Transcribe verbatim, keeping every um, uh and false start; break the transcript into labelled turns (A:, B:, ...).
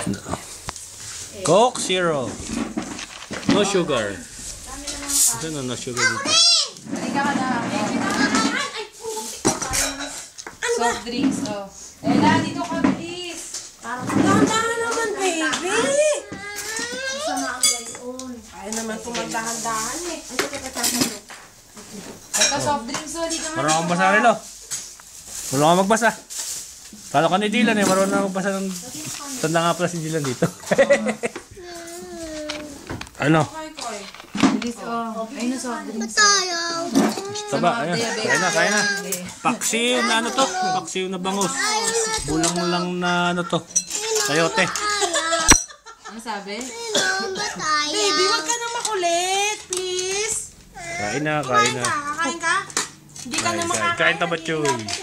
A: Coke Zero. No sugar. Ito na, no sugar dito.
B: Halika ka na. Soft drinks, oh. Ella, dito ka, please.
C: Dahan-dahan naman, baby. Kaya naman kung magdahan-dahan eh.
B: Ito, soft drinks, oh. Halika nga.
A: Marunong kang basa rin, oh. Marunong kang magbasa. Kala ka ni Dylan eh, marunong na magbasa ng... Tanda nga pala si Dylan dito. Ano?
B: Bilis, oh. Ayun na soft drinks.
A: Gusto ba? Ayan. Kaya na, kaya na. Paksiw na ano to? Paksiw na bangus. Bulang-bulang na ano to? Sayote.
B: Ano sabi?
C: Baby, wag ka na makulit, please.
A: Kain na, kain na.
C: Kakain ka? Hindi ka
A: Kain,
C: na
A: kain.
C: makakain.
A: Kain tabat, Chuy.